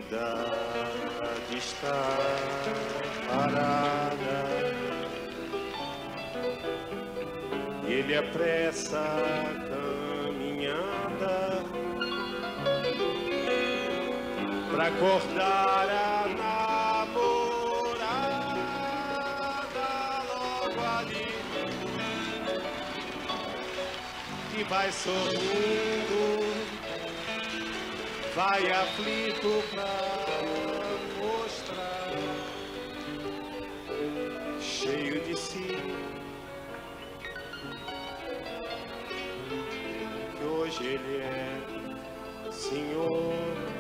cidade está parada. Ele apressa a caminhada pra acordar a namorada logo ali, que vai sorrindo, vai aflito pra mostrar, cheio de si, que hoje ele é senhor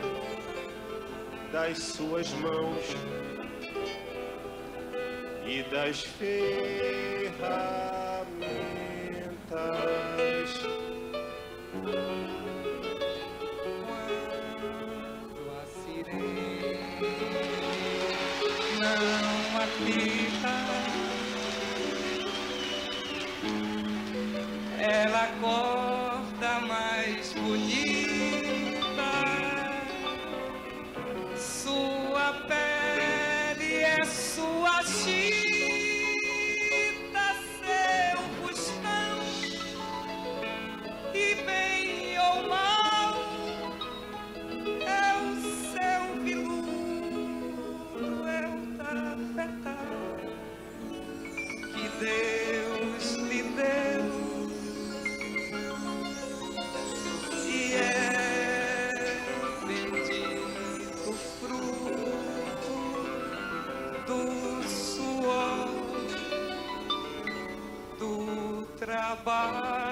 das suas mãos e das ferramentas. Quando a sirene não apita, ela acorda mais bonita. Sua pele é sua chita, seu bustão, e bem ou mal é o seu veludo, é o tafetá que Deus lhe deu, e é bendito fruto do suor do trabalho.